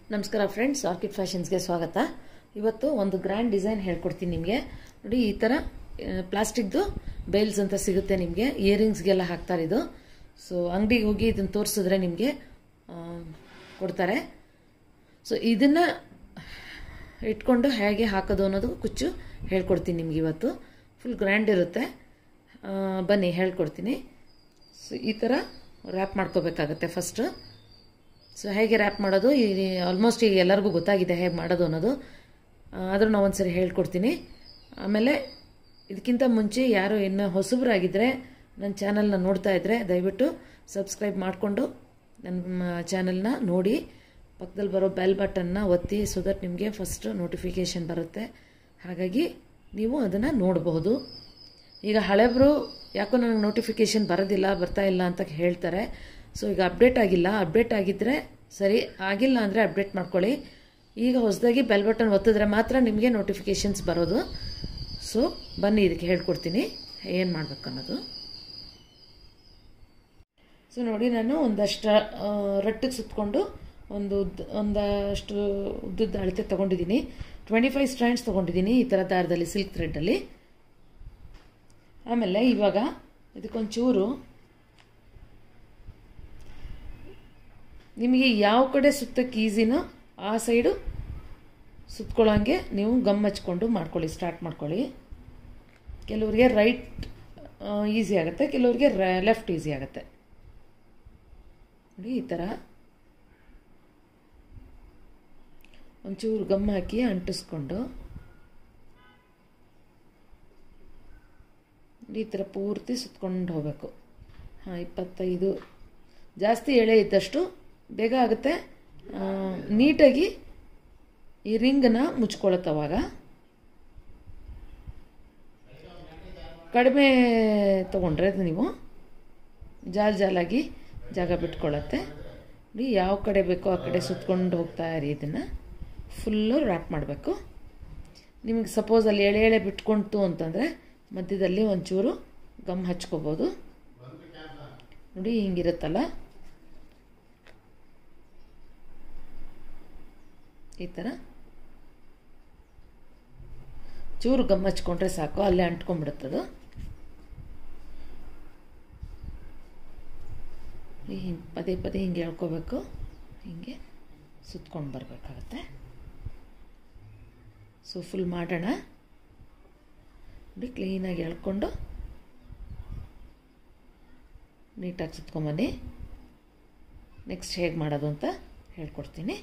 ನಮಸ್ಕಾರ friends, orchid ಫ್ಯಾಷನ್ಸ್ಗೆ ಸ್ವಾಗತ. ಇವತ್ತು ಒಂದು ಗ್ರ್ಯಾಂಡ್ ಡಿಸೈನ್ ಹೇಳ್ಕೊಡ್ತೀನಿ ನಿಮಗೆ. ನೋಡಿ, ಈ ಥರ ಪ್ಲಾಸ್ಟಿಕ್ದು ಬೇಲ್ಸ್ ಅಂತ ಸಿಗುತ್ತೆ ನಿಮಗೆ. ಇಯರಿಂಗ್ಸ್ಗೆಲ್ಲ ಹಾಕ್ತಾರೆ ಇದು. ಸೊ ಅಂಗಡಿಗೆ ಹೋಗಿ ಇದನ್ನು ತೋರಿಸಿದ್ರೆ ನಿಮಗೆ ಕೊಡ್ತಾರೆ. ಸೊ ಇದನ್ನು ಇಟ್ಕೊಂಡು ಹೇಗೆ ಹಾಕೋದು ಅನ್ನೋದು ಕುಚ್ಚು ಹೇಳ್ಕೊಡ್ತೀನಿ ನಿಮ್ಗೆ. ಇವತ್ತು ಫುಲ್ ಗ್ರ್ಯಾಂಡ್ ಇರುತ್ತೆ. ಬನ್ನಿ ಹೇಳ್ಕೊಡ್ತೀನಿ. ಸೊ ಈ ಥರ ರ್ಯಾಪ್ ಮಾಡ್ಕೋಬೇಕಾಗತ್ತೆ ಫಸ್ಟು. ಸೊ ಹೇಗೆ ರ್ಯಾಪ್ ಮಾಡೋದು ಆಲ್ಮೋಸ್ಟ್ ಈಗ ಎಲ್ಲರಿಗೂ ಗೊತ್ತಾಗಿದೆ ಹೇಗೆ ಮಾಡೋದು ಅನ್ನೋದು. ಆದರೂ ನಾವು ಒಂದ್ಸರಿ ಹೇಳ್ಕೊಡ್ತೀನಿ. ಆಮೇಲೆ ಇದಕ್ಕಿಂತ ಮುಂಚೆ ಯಾರು ಇನ್ನೂ ಹೊಸಬರಾಗಿದ್ದರೆ ನನ್ನ ಚಾನಲ್ನ ನೋಡ್ತಾ ಇದ್ದರೆ ದಯವಿಟ್ಟು ಸಬ್ಸ್ಕ್ರೈಬ್ ಮಾಡಿಕೊಂಡು ನನ್ನ ಚಾನಲ್ನ ನೋಡಿ, ಪಕ್ಕದಲ್ಲಿ ಬರೋ ಬೆಲ್ ಬಟನ್ನ ಒತ್ತಿ. ಸೊ ದಟ್ ನಿಮಗೆ ಫಸ್ಟ್ ನೋಟಿಫಿಕೇಷನ್ ಬರುತ್ತೆ. ಹಾಗಾಗಿ ನೀವು ಅದನ್ನು ನೋಡಬಹುದು. ಈಗ ಹಳೆಬ್ರು ಯಾಕೋ ನನಗೆ ನೋಟಿಫಿಕೇಷನ್ ಬರೋದಿಲ್ಲ, ಬರ್ತಾ ಇಲ್ಲ ಅಂತ ಹೇಳ್ತಾರೆ. ಸೊ ಈಗ ಅಪ್ಡೇಟ್ ಆಗಿಲ್ಲ. ಅಪ್ಡೇಟ್ ಆಗಿದ್ದರೆ ಸರಿ, ಆಗಿಲ್ಲ ಅಂದರೆ ಅಪ್ಡೇಟ್ ಮಾಡ್ಕೊಳ್ಳಿ. ಈಗ ಹೊಸದಾಗಿ ಬೆಲ್ ಬಟನ್ ಒತ್ತಿದ್ರೆ ಮಾತ್ರ ನಿಮಗೆ ನೋಟಿಫಿಕೇಷನ್ಸ್ ಬರೋದು. ಸೊ ಬನ್ನಿ ಇದಕ್ಕೆ ಹೇಳ್ಕೊಡ್ತೀನಿ ಏನು ಮಾಡಬೇಕು ಅನ್ನೋದು. ಸೊ ನೋಡಿ, ನಾನು ಒಂದಷ್ಟು ರಟ್ಟಿಗೆ ಸುತ್ತಕೊಂಡು ಒಂದಷ್ಟು ಉದ್ದದ ಅಳತೆ ತೊಗೊಂಡಿದ್ದೀನಿ. 25 ಸ್ಟ್ಯಾಂಡ್ಸ್ ತೊಗೊಂಡಿದ್ದೀನಿ ಈ ಥರ ದಾರದಲ್ಲಿ, ಸಿಲ್ಕ್ ಥ್ರೆಡ್ಡಲ್ಲಿ. ಆಮೇಲೆ ಇವಾಗ ಇದಕ್ಕೊಂಚೂರು ನಿಮಗೆ ಯಾವ ಕಡೆ ಸುತ್ತಕ್ಕೆ ಈಸಿನೋ ಆ ಸೈಡು ಸುತ್ತಕೊಳ್ಳೋಂಗೆ ನೀವು ಗಮ್ ಹಚ್ಕೊಂಡು ಮಾಡ್ಕೊಳ್ಳಿ, ಸ್ಟಾರ್ಟ್ ಮಾಡ್ಕೊಳ್ಳಿ. ಕೆಲವರಿಗೆ ರೈಟ್ ಈಸಿ ಆಗುತ್ತೆ, ಕೆಲವರಿಗೆ ಲೆಫ್ಟ್ ಈಸಿ ಆಗುತ್ತೆ. ನೋಡಿ, ಈ ಥರ ಒಂಚೂರು ಗಮ್ ಹಾಕಿ ಅಂಟಿಸ್ಕೊಂಡು ಈ ಥರ ಪೂರ್ತಿ ಸುತ್ಕೊಂಡು ಹೋಗಬೇಕು. 25 ಜಾಸ್ತಿ ಎಳೆ ಇದ್ದಷ್ಟು ಬೇಗ ಆಗುತ್ತೆ. ನೀಟಾಗಿ ಈ ರಿಂಗನ್ನು ಮುಚ್ಕೊಳ್ಳುತ್ತವಾಗ. ಕಡಿಮೆ ತೊಗೊಂಡ್ರೆ ನೀವು ಜಾಲಾಗಿ ಜಾಗ ಬಿಟ್ಕೊಳ್ಳುತ್ತೆ. ನೋಡಿ, ಯಾವ ಕಡೆ ಬೇಕೋ ಆ ಕಡೆ ಸುತ್ಕೊಂಡು ಹೋಗ್ತಾ ಇರಿ. ಇದನ್ನು ಫುಲ್ಲು ರ್ಯಾಪ್ ಮಾಡಬೇಕು. ನಿಮಗೆ ಸಪೋಸ್ ಅಲ್ಲಿ ಎಳೆ ಬಿಟ್ಕೊಳ್ತು ಅಂತಂದರೆ ಮಧ್ಯದಲ್ಲಿ ಒಂಚೂರು ಗಮ್ ಹಚ್ಕೋಬೋದು. ನೋಡಿ, ಹಿಂಗಿರುತ್ತಲ್ಲ, ಈ ಥರ ಚೂರು ಗಮ್ ಹಚ್ಕೊಂಡ್ರೆ ಸಾಕು, ಅಲ್ಲೇ ಅಂಟ್ಕೊಂಡ್ಬಿಡುತ್ತದು. ಪದೇ ಪದೇ ಹಿಂಗೆ ಎಳ್ಕೋಬೇಕು, ಹಿಂಗೆ ಸುತ್ಕೊಂಡು ಬರಬೇಕಾಗತ್ತೆ. ಸೊ ಫುಲ್ ಮಾಡೋಣ. ನೋಡಿ, ಕ್ಲೀನಾಗಿ ಎಳ್ಕೊಂಡು ನೀಟಾಗಿ ಸುತ್ಕೊಂಬನ್ನಿ. ನೆಕ್ಸ್ಟ್ ಹೇಗೆ ಮಾಡೋದು ಅಂತ ಹೇಳ್ಕೊಡ್ತೀನಿ.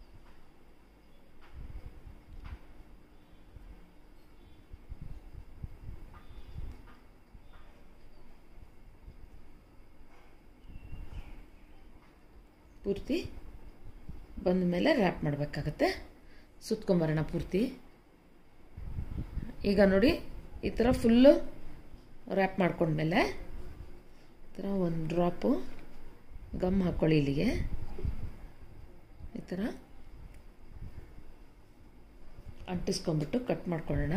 ಪೂರ್ತಿ ಬಂದ ಮೇಲೆ ರ್ಯಾಪ್ ಮಾಡಬೇಕಾಗತ್ತೆ. ಸುತ್ಕೊಂಬರೋಣ ಪೂರ್ತಿ. ಈಗ ನೋಡಿ, ಈ ಥರ ಫುಲ್ಲು ರ್ಯಾಪ್ ಮಾಡ್ಕೊಂಡ್ಮೇಲೆ ಈ ಥರ ಒಂದು ಡ್ರಾಪು ಗಮ್ ಹಾಕ್ಕೊಳ್ಳಿ ಇಲ್ಲಿಗೆ. ಈ ಥರ ಅಂಟಿಸ್ಕೊಂಬಿಟ್ಟು ಕಟ್ ಮಾಡ್ಕೊಳ್ಳೋಣ.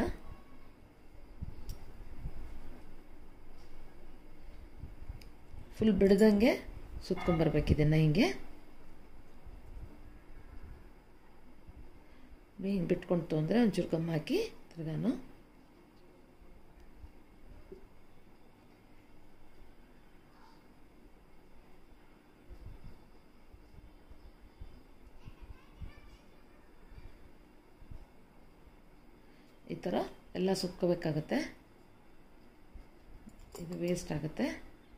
ಫುಲ್ ಬಿಡ್ದಂಗೆ ಸುತ್ಕೊಂಬರ್ಬೇಕು ಇದನ್ನು. ಹಿಂಗೆ ಹಿಂಗೆ ಬಿಟ್ಕೊಳ್ತು ಅಂದರೆ ಒಂಚೂರು ಗಮ್ ಹಾಕಿ ತಿರ್ಗಾನು ಈ ಥರ ಎಲ್ಲ ಸುತ್ಕೋಬೇಕಾಗತ್ತೆ. ಇದು ವೇಸ್ಟ್ ಆಗುತ್ತೆ.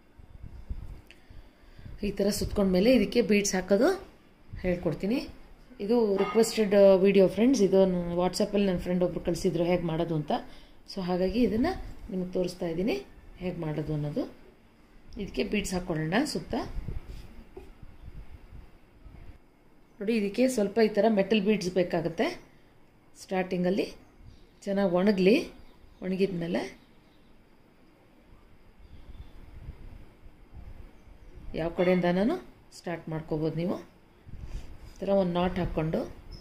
ಈ ಥರ ಸುತ್ಕೊಂಡ್ಮೇಲೆ ಇದಕ್ಕೆ ಬೀಡ್ಸ್ ಹಾಕೋದು ಹೇಳ್ಕೊಡ್ತೀನಿ. ಇದು ರಿಕ್ವೆಸ್ಟೆಡ್ ವಿಡಿಯೋ ಫ್ರೆಂಡ್ಸ್. ಇದು ವಾಟ್ಸಪ್ಪಲ್ಲಿ ನನ್ನ ಫ್ರೆಂಡ್ ಒಬ್ರು ಕಳಿಸಿದ್ರು ಹೇಗೆ ಮಾಡೋದು ಅಂತ. ಸೊ ಹಾಗಾಗಿ ಇದನ್ನು ನಿಮಗೆ ತೋರಿಸ್ತಾ ಇದ್ದೀನಿ ಹೇಗೆ ಮಾಡೋದು ಅನ್ನೋದು. ಇದಕ್ಕೆ ಬೀಡ್ಸ್ ಹಾಕ್ಕೊಳ್ಳೋಣ ಸುತ್ತ. ನೋಡಿ, ಇದಕ್ಕೆ ಸ್ವಲ್ಪ ಈ ಥರ ಮೆಟಲ್ ಬೀಡ್ಸ್ ಬೇಕಾಗುತ್ತೆ. ಸ್ಟಾರ್ಟಿಂಗಲ್ಲಿ ಚೆನ್ನಾಗಿ ಒಣಗಲಿ. ಒಣಗಿದ್ಮೇಲೆ ಯಾವ ಕಡೆಯಿಂದ ನಾನು ಸ್ಟಾರ್ಟ್ ಮಾಡ್ಕೋಬೋದು ನೀವು. ಈ ಥರ ಒಂದು ನಾಟ್ ಹಾಕ್ಕೊಂಡು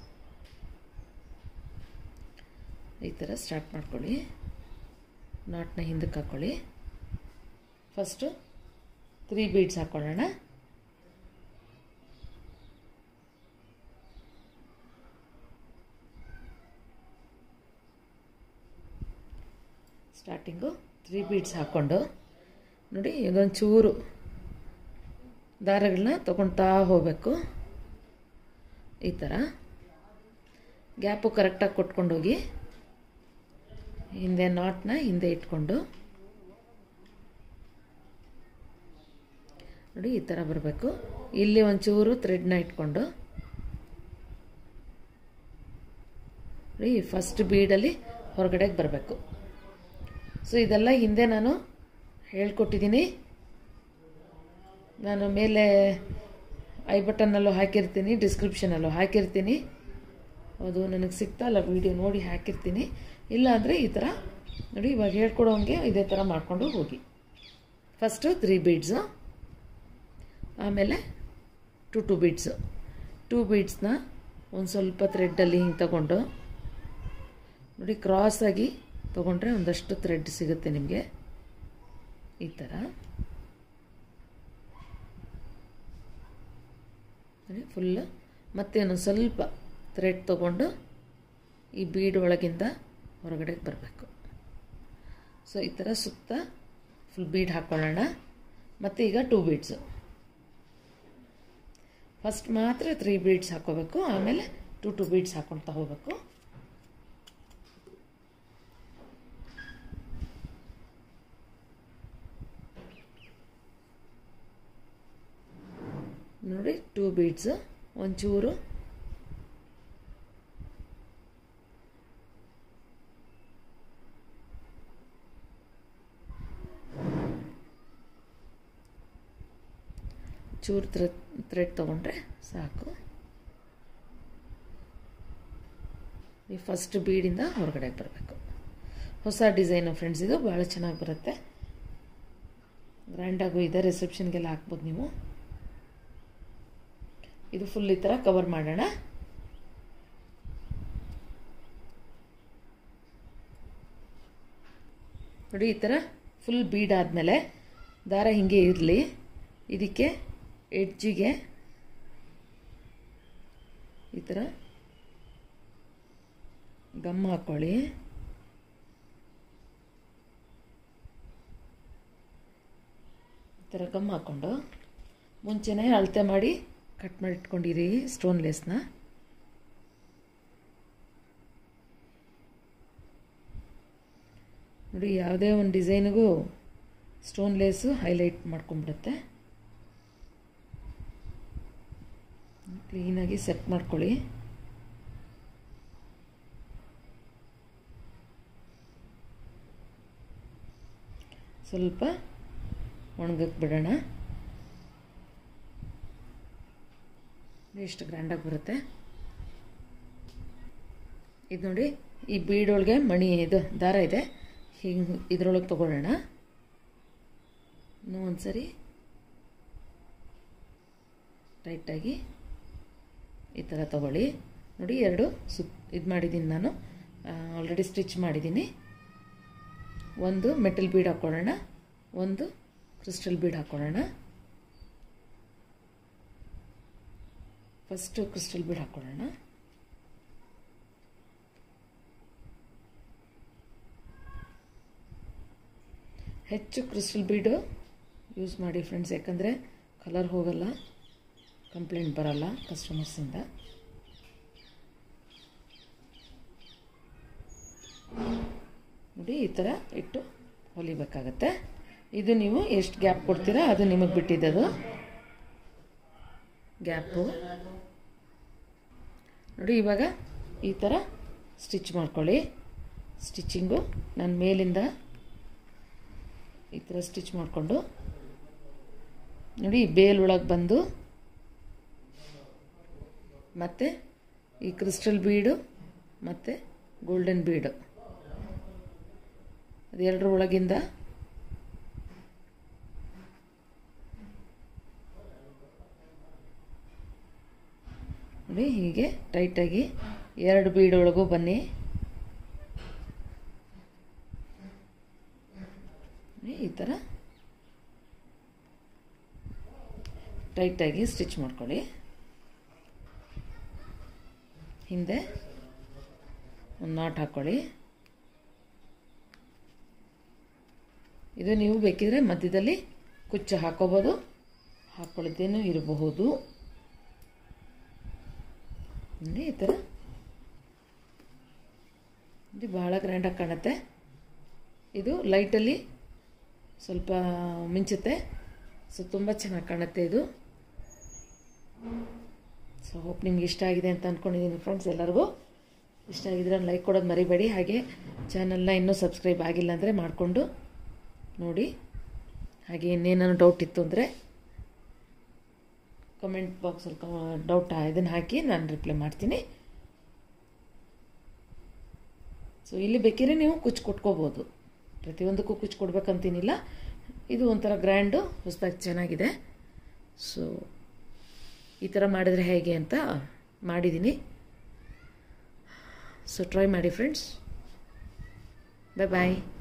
ಈ ಥರ ಸ್ಟಾರ್ಟ್ ಮಾಡ್ಕೊಳ್ಳಿ. ನಾಟ್ನ ಹಿಂದಕ್ಕೆ ಹಾಕ್ಕೊಳ್ಳಿ. ಫಸ್ಟು 3 ಬೀಡ್ಸ್ ಹಾಕ್ಕೊಳ್ಳೋಣ. ಸ್ಟಾರ್ಟಿಂಗು 3 ಬೀಡ್ಸ್ ಹಾಕ್ಕೊಂಡು ನೋಡಿ ಇದೊಂದು ಚೂರು ದಾರಗಳನ್ನ ತೊಗೊಳ್ತಾ ಹೋಗಬೇಕು. ಈ ಥರ ಗ್ಯಾಪು ಕರೆಕ್ಟಾಗಿ ಕೊಟ್ಕೊಂಡೋಗಿ ಹಿಂದೆ ನಾಟ್ನ ಹಿಂದೆ ಇಟ್ಕೊಂಡು ನೋಡಿ ಈ ಥರ ಬರಬೇಕು. ಇಲ್ಲಿ ಒಂಚೂರು ಥ್ರೆಡ್ನ ಇಟ್ಕೊಂಡು ನೋಡಿ ಫಸ್ಟ್ ಬೀಡಲ್ಲಿ ಹೊರಗಡೆಗೆ ಬರಬೇಕು. ಸೊ ಇದೆಲ್ಲ ಹಿಂದೆ ನಾನು ಹೇಳ್ಕೊಟ್ಟಿದ್ದೀನಿ. ನಾನು ಮೇಲೆ ಐ ಬಟನ್ನಲ್ಲೂ ಹಾಕಿರ್ತೀನಿ, ಡಿಸ್ಕ್ರಿಪ್ಷನಲ್ಲೂ ಹಾಕಿರ್ತೀನಿ. ಅದು ನನಗೆ ಸಿಗ್ತಾಯಿಲ್ಲ, ವಿಡಿಯೋ ನೋಡಿ ಹಾಕಿರ್ತೀನಿ. ಇಲ್ಲ ಅಂದರೆ ಈ ಥರ ನೋಡಿ ಇವಾಗ ಹೇಳ್ಕೊಡೋಂಗೆ ಇದೇ ಥರ ಮಾಡಿಕೊಂಡು ಹೋಗಿ. ಫಸ್ಟು 3 ಬೀಡ್ಸು, ಆಮೇಲೆ 2 ಬೀಡ್ಸು. 2 ಬೀಡ್ಸ್ನ ಒಂದು ಸ್ವಲ್ಪ ಥ್ರೆಡ್ಡಲ್ಲಿ ಹಿಂಗೆ ತಗೊಂಡು ನೋಡಿ ಕ್ರಾಸಾಗಿ ತೊಗೊಂಡ್ರೆ ಒಂದಷ್ಟು ಥ್ರೆಡ್ ಸಿಗುತ್ತೆ ನಿಮಗೆ. ಈ ಥರ ನೋಡಿ ಫುಲ್ಲು ಮತ್ತೆ ಒಂದು ಸ್ವಲ್ಪ ಥ್ರೆಡ್ ತೊಗೊಂಡು ಈ ಬೀಡ್ ಒಳಗಿಂದ ಹೊರಗಡೆಗೆ ಬರಬೇಕು. ಸೊ ಈ ಥರ ಸುತ್ತ ಫುಲ್ ಬೀಡ್ ಹಾಕ್ಕೊಳ್ಳೋಣ. ಮತ್ತು ಈಗ 2 ಬೀಡ್ಸು. ಫಸ್ಟ್ ಮಾತ್ರ 3 ಬೀಡ್ಸ್ ಹಾಕ್ಕೋಬೇಕು, ಆಮೇಲೆ 2 ಬೀಡ್ಸ್ ಹಾಕ್ಕೊಳ್ತಾ ಹೋಗಬೇಕು. ನೋಡಿ 2 ಬೀಡ್ಸು ಒಂಚೂರು ಚೂರು ಥ್ರೆಡ್ ತೊಗೊಂಡ್ರೆ ಸಾಕು. ಈ ಫಸ್ಟ್ ಬೀಡಿಂದ ಹೊರಗಡೆಗೆ ಬರಬೇಕು. ಹೊಸ ಡಿಸೈನು ಫ್ರೆಂಡ್ಸ್, ಇದು ಭಾಳ ಚೆನ್ನಾಗಿ ಬರುತ್ತೆ. ಗ್ರ್ಯಾಂಡಾಗೂ ಇದೆ, ರಿಸೆಪ್ಷನ್ಗೆಲ್ಲ ಹಾಕ್ಬೋದು ನೀವು. ಇದು ಫುಲ್ ಈ ಥರ ಕವರ್ ಮಾಡೋಣ. ನೋಡಿ ಈ ಥರ ಫುಲ್ ಬೀಡ್ ಆದಮೇಲೆ ದಾರ ಹಿಂಗೆ ಇರಲಿ. ಇದಕ್ಕೆ ಎಡ್ಜಿಗೆ ಈ ಥರ ಗಮ್ ಹಾಕ್ಕೊಳ್ಳಿ. ಈ ಥರ ಗಮ್ ಹಾಕ್ಕೊಂಡು ಮುಂಚೆನೇ ಅಳತೆ ಮಾಡಿ ಕಟ್ ಮಾಡಿ ಇಟ್ಕೊಂಡಿರಿ ಸ್ಟೋನ್ ಲೇಸ್ನ. ನೋಡಿ ಯಾವುದೇ ಒಂದು ಡಿಸೈನಿಗೂ ಸ್ಟೋನ್ ಲೇಸು ಹೈಲೈಟ್ ಮಾಡ್ಕೊಂಡ್ಬಿಡುತ್ತೆ. ಕ್ಲೀನಾಗಿ ಸೆಟ್ ಮಾಡ್ಕೊಳ್ಳಿ. ಸ್ವಲ್ಪ ಒಣಗಕ್ಕೆ ಬಿಡೋಣ. ಎಷ್ಟು ಗ್ರ್ಯಾಂಡಾಗಿ ಬರುತ್ತೆ ಇದು ನೋಡಿ. ಈ ಬೀಡೊಳಗೆ ಮಣಿ ಇದು ದಾರ ಇದೆ, ಹಿಂಗೆ ಇದರೊಳಗೆ ತೊಗೊಳ್ಳೋಣ. ಇನ್ನೂ ಒಂದ್ಸರಿ ಟೈಟಾಗಿ ಈ ಥರ ತೊಗೊಳ್ಳಿ. ನೋಡಿ 2 ಇದು ಮಾಡಿದ್ದೀನಿ ನಾನು, ಆಲ್ರೆಡಿ ಸ್ಟಿಚ್ ಮಾಡಿದ್ದೀನಿ. ಒಂದು ಮೆಟಲ್ ಬೀಡ್ ಹಾಕ್ಕೊಳ್ಳೋಣ, ಒಂದು ಕ್ರಿಸ್ಟಲ್ ಬೀಡ್ ಹಾಕ್ಕೊಳ್ಳೋಣ. ಫಸ್ಟು ಕ್ರಿಸ್ಟಲ್ ಬೀಡ್ ಹಾಕ್ಕೊಳ್ಳೋಣ. ಹೆಚ್ಚು ಕ್ರಿಸ್ಟಲ್ ಬೀಡು ಯೂಸ್ ಮಾಡಿ ಫ್ರೆಂಡ್ಸ್, ಯಾಕಂದರೆ ಕಲರ್ ಹೋಗಲ್ಲ, ಕಂಪ್ಲೇಂಟ್ ಬರಲ್ಲ ಕಸ್ಟಮರ್ಸಿಂದ. ನೋಡಿ ಈ ಥರ ಇಟ್ಟು ಹೊಲಿಬೇಕಾಗತ್ತೆ. ಇದು ನೀವು ಎಷ್ಟು ಗ್ಯಾಪ್ ಕೊಡ್ತೀರಾ ಅದು ನಿಮಗೆ ಬಿಟ್ಟಿದ್ದದು ಗ್ಯಾಪು. ನೋಡಿ ಇವಾಗ ಈ ಥರ ಸ್ಟಿಚ್ ಮಾಡ್ಕೊಳ್ಳಿ. ಸ್ಟಿಚಿಂಗು ನಾನು ಮೇಲಿಂದ ಈ ಥರ ಸ್ಟಿಚ್ ಮಾಡಿಕೊಂಡು ನೋಡಿ ಬೇಲ್ ಒಳಗೆ ಬಂದು ಮತ್ತು ಈ ಕ್ರಿಸ್ಟಲ್ ಬೀಡು ಮತ್ತು ಗೋಲ್ಡನ್ ಬೀಡು ಅದೆರಡರ ಒಳಗಿಂದ ನೋಡಿ ಹೀಗೆ ಟೈಟಾಗಿ 2 ಬೀಡ್ ಒಳಗೂ ಬನ್ನಿ. ಈ ಥರ ಟೈಟಾಗಿ ಸ್ಟಿಚ್ ಮಾಡ್ಕೊಳ್ಳಿ. ಹಿಂದೆ ಒಂದು ನಾಟ್ ಹಾಕ್ಕೊಳ್ಳಿ. ಇದು ನೀವು ಬೇಕಿದ್ರೆ ಮಧ್ಯದಲ್ಲಿ ಕುಚ್ಚು ಹಾಕೋಬೋದು, ಹಾಕ್ಕೊಳ್ಳೋದೇನೂ ಇರಬಹುದು. ನೋಡಿ ಈ ಥರ ಇದು ಭಾಳ ಗ್ರ್ಯಾಂಡಾಗಿ ಕಾಣುತ್ತೆ. ಇದು ಲೈಟಲ್ಲಿ ಸ್ವಲ್ಪ ಮಿಂಚುತ್ತೆ. ಸೊ ತುಂಬ ಚೆನ್ನಾಗಿ ಕಾಣುತ್ತೆ ಇದು. ಸೊ ಹೋಪ್ ನಿಮ್ಗೆ ಇಷ್ಟ ಆಗಿದೆ ಅಂತ ಅಂದ್ಕೊಂಡಿದ್ದೀನಿ ಫ್ರೆಂಡ್ಸ್. ಎಲ್ಲರಿಗೂ ಇಷ್ಟ ಆಗಿದ್ರೆ ಲೈಕ್ ಕೊಡೋದು ಮರಿಬೇಡಿ. ಹಾಗೆ ಚಾನಲ್ನ ಇನ್ನೂ ಸಬ್ಸ್ಕ್ರೈಬ್ ಆಗಿಲ್ಲ ಅಂದರೆ ಮಾಡಿಕೊಂಡು ನೋಡಿ. ಹಾಗೆ ಇನ್ನೇನಾದ್ರು ಡೌಟ್ ಇತ್ತು ಅಂದರೆ ಕಮೆಂಟ್ ಬಾಕ್ಸಲ್ಲಿ ಡೌಟ್ ಇದನ್ನು ಹಾಕಿ ನಾನು ರಿಪ್ಲೈ ಮಾಡ್ತೀನಿ. ಸೊ ಇಲ್ಲಿ ಬೇಕಿದ್ರೆ ನೀವು ಕುಚ್ಚು ಕೊಟ್ಕೋಬೋದು, ಪ್ರತಿಯೊಂದಕ್ಕೂ ಕುಚ್ಚು ಕೊಡ್ಬೇಕಂತೀನಿಲ್ಲ. ಇದು ಒಂಥರ ಗ್ರ್ಯಾಂಡು, ಹೊಸದಾಗಿ ಚೆನ್ನಾಗಿದೆ. ಸೊ ಈ ಥರ ಮಾಡಿದರೆ ಹೇಗೆ ಅಂತ ಮಾಡಿದ್ದೀನಿ. ಸೊ ಟ್ರೈ ಮಾಡಿ ಫ್ರೆಂಡ್ಸ್. ಬಾಯ್ ಬಾಯ್.